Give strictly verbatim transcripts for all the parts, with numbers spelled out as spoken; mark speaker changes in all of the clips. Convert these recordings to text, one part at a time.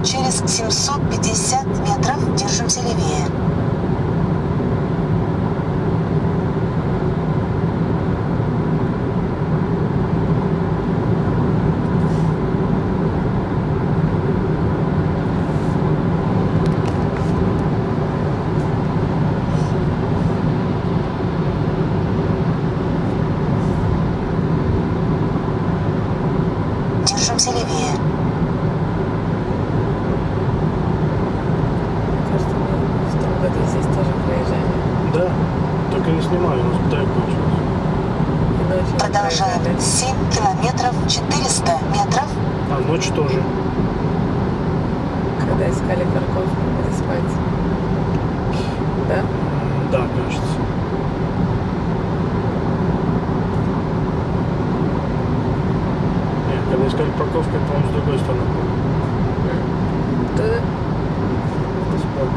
Speaker 1: Через семьсот пятьдесят метров держимся левее. Держимся левее.
Speaker 2: Кажется, мы в том году здесь тоже проезжали.
Speaker 3: Да, только не снимали, у нас так получилось.
Speaker 2: И ночью
Speaker 1: Продолжаем.
Speaker 2: проезжали.
Speaker 1: семь километров четыреста метров.
Speaker 3: А ночью тоже.
Speaker 2: Когда искали парковку, где спать. Да?
Speaker 3: Да, кажется. Нет, когда искали парковку, я, по-моему, с другой стороны был.
Speaker 2: Туда?
Speaker 3: Сбоку.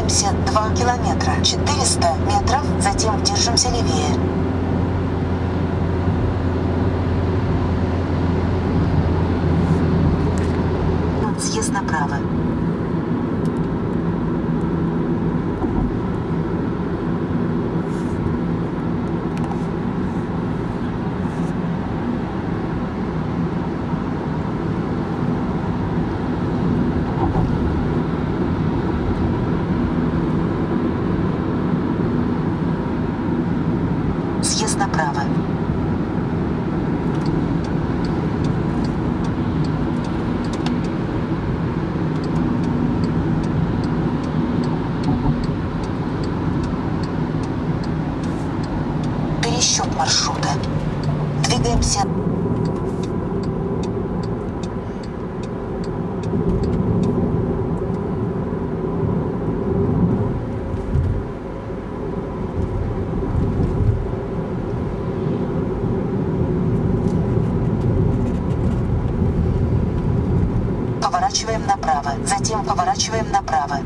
Speaker 1: Двигаемся два километра. четыреста метров, затем держимся левее. Съезд направо. Съезд направо. Пересчет маршрута. Двигаемся. Поворачиваем направо, затем поворачиваем направо.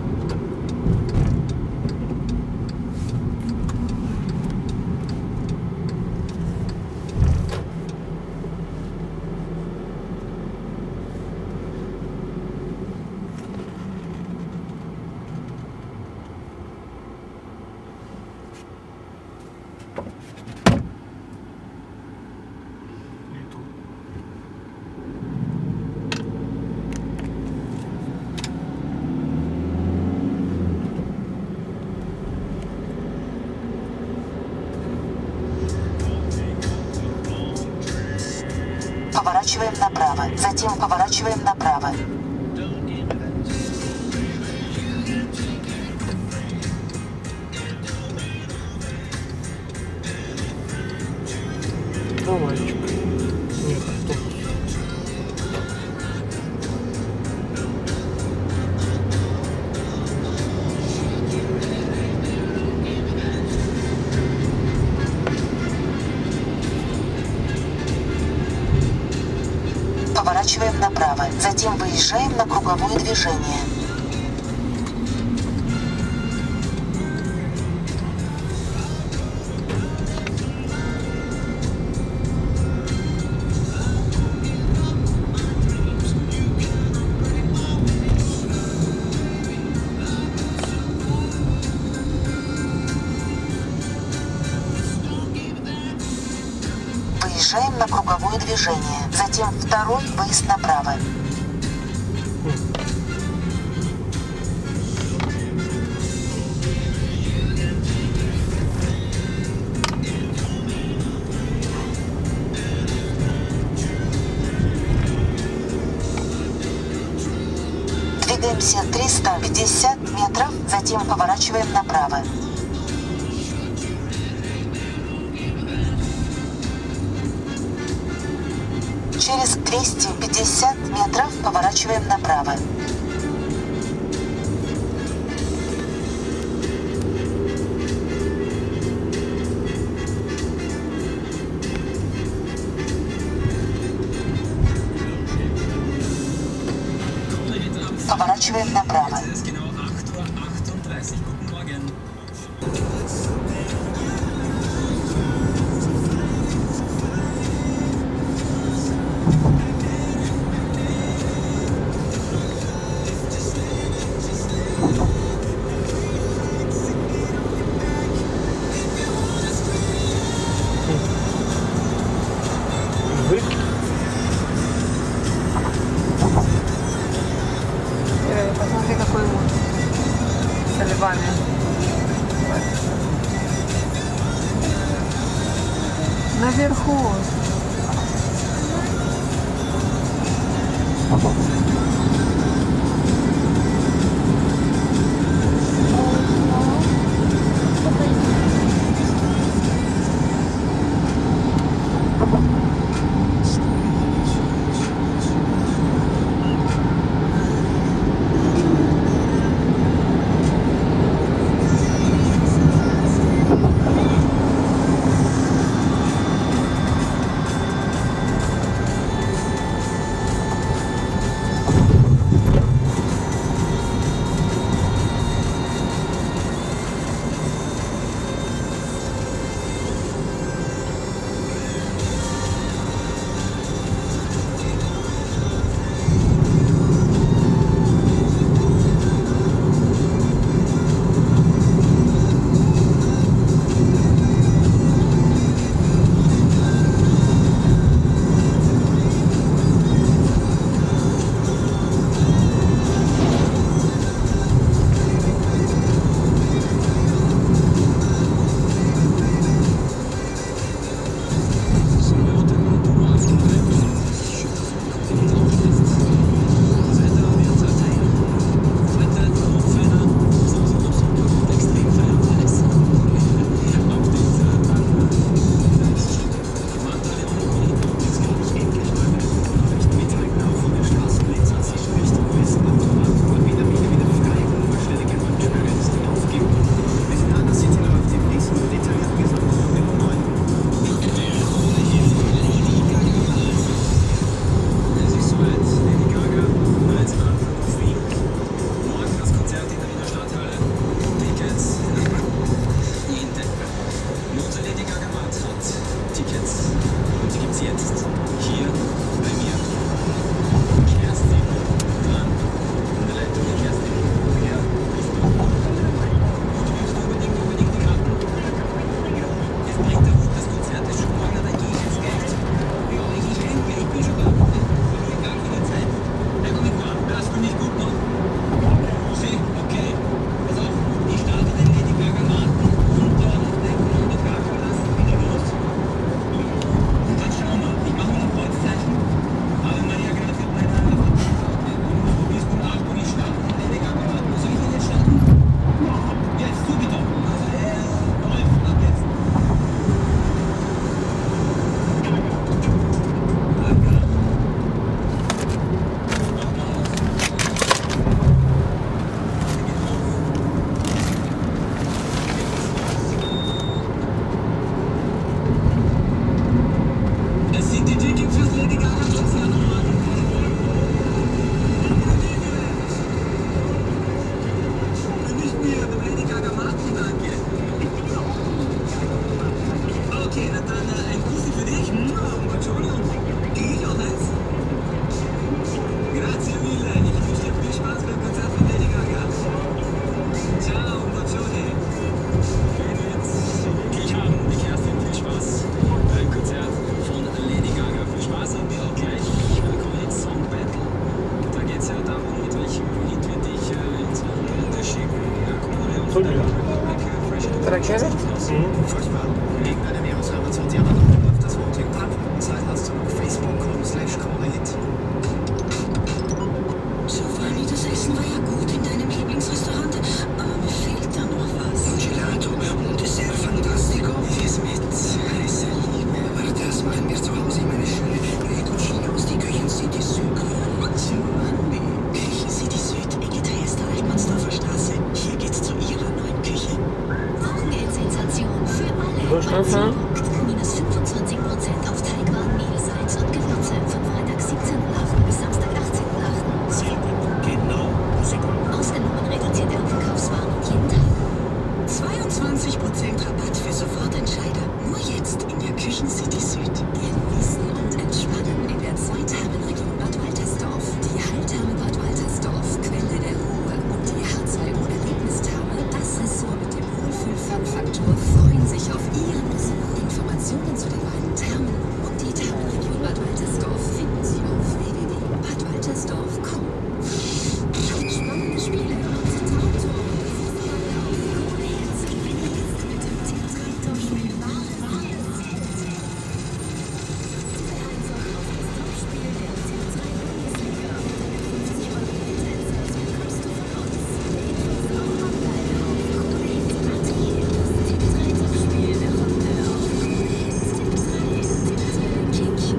Speaker 1: Поворачиваем направо, затем поворачиваем направо.
Speaker 3: Трамвайчик. Нет, автобус.
Speaker 1: Поворачиваем направо, затем выезжаем на круговое движение. Выезжаем на круговое движение, затем второй выезд направо. Двигаемся триста пятьдесят метров, затем поворачиваем направо. Через двести пятьдесят метров поворачиваем направо. Поворачиваем направо.
Speaker 2: Посмотри, какой луч со львами. Наверху.
Speaker 3: Tunnel.
Speaker 2: Trakehre?
Speaker 3: Mhm.
Speaker 4: Wegen einer Meeresrevolution die aber noch läuft das Voting ab. Zeit hast du noch facebook punkt com slash Kronehit.
Speaker 5: Giovanni, das Essen war ja gut in deinem Lieblingsrestaurant, aber mir fehlt da noch was.
Speaker 4: Un Gelato, un Dessert fantastico. Wie's mit heißer Liebe. Aber das machen wir zu Hause in meiner schönen neue Cucina aus die Küchen City Süd.
Speaker 5: Giovanni, Küche City Süd, Egita Esther Altmannsdorfer Straße. Hier geht's zu ihrer neuen Küche. Wochenendsensation für alle.
Speaker 2: Durchschnitt?
Speaker 5: Minus fünfundzwanzig Prozent auf Teigwaren, Mehl, Salz und Gewürze. Von Freitag siebzehnten achten bis Samstag achtzehnten achten
Speaker 4: Selten, genau.
Speaker 5: Ausgenommen reduzierte Abverkaufswaren und jeden Tag. zweiundzwanzig Prozent Rabatt für Sofortentscheider. Nur jetzt in der Küchen City Süd. Genießen und entspannen in der Zweithermenregion Bad Waltersdorf. Die Heiltherme Bad Waltersdorf, Quelle der Ruhe und die H zwei O Erlebnistherme, das Ressort mit dem Wohlfühl-Fun-Faktor, freuen sich auf Ihren Besuch. Informationen zu den beiden Thermen und die Thermenregion Bad Waltersdorf finden Sie auf w w w punkt bad waltersdorf punkt com. Spannende Spiele und Traumtore. Jetzt gewinne jetzt mit dem Tipptreibtopspiel wahre Wahl. Einfach auf das Topspiel der Tipptreib-Bundesliga. fünfzig Euro Lizenz bekommst du von uns. Infos auch online auf kronehit punkt at. Das Tipptreib-Topspiel der Runde auf Kronehit. Tipp drei, Tipp Kick.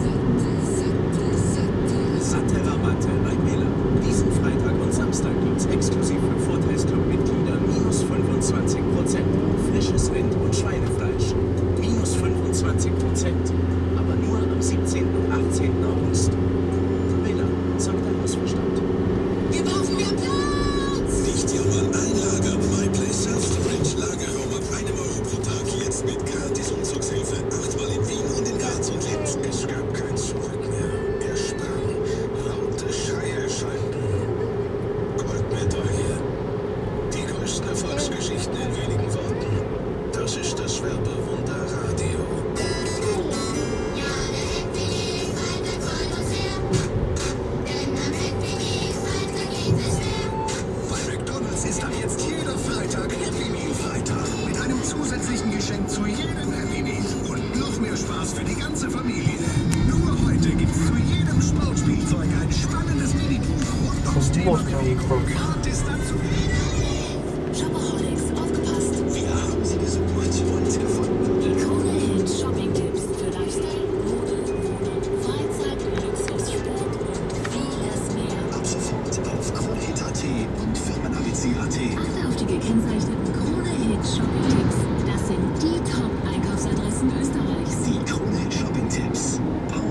Speaker 4: Satte Rabatte bei Miller. Diesen Freitag und Samstag gibt's exklusiv für Vorteilsclub-Mitglieder minus fünfundzwanzig Prozent auf frisches Rind- und Schweinefleisch. Minus fünfundzwanzig Prozent. Aber nur am siebzehnten und achtzehnten August. Miller, sagt der Hausverstand.
Speaker 5: Wir brauchen mehr Platz!
Speaker 6: Nicht jammern, einlagern. MyPlace Self-Storage. Lagerraum ab einem Euro pro Tag. Jetzt mit gratis Umzugshilfe. Achtmal in Wien und in Graz und Linz. Es gab kein Zurück mehr. Er sprang. Laute Schreie schallten. Goldmedaille. Die größten Erfolgsgeschichten in wenigen Worten. Das ist das Werbewunder Radio. Bei McDonald's ist ab jetzt jeder Freitag Happy Meal Freitag. Mit einem zusätzlichen Geschenk zu jedem Happy Meal. Und noch mehr Spaß für die ganze Familie. Nur heute gibt's zu jedem Sportspielzeug ein spannendes Mini-Buch rund ums Thema
Speaker 3: Großmuttergekrog.
Speaker 6: Gratis dazu.
Speaker 5: Shopaholics, aufgepasst!
Speaker 6: Wir haben sie gesucht und gefunden.
Speaker 5: Die Kronehit Shopping-Tipps für Lifestyle, Mode, Wohnen, Freizeit, Luxus, Sport und vieles mehr.
Speaker 6: Ab sofort auf Kronehit punkt at und Firmenabc punkt at.
Speaker 5: Achte auf die gekennzeichneten Kronehit Shopping-Tipps. Das sind die Top-Einkaufsadressen Österreichs.
Speaker 6: Die Kronehit Shopping Tipps.